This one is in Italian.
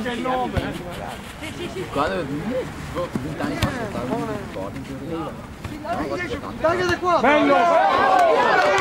c'è il nome. Quando 20 anni fa stavo in ricordo, Dai, qua! Bello!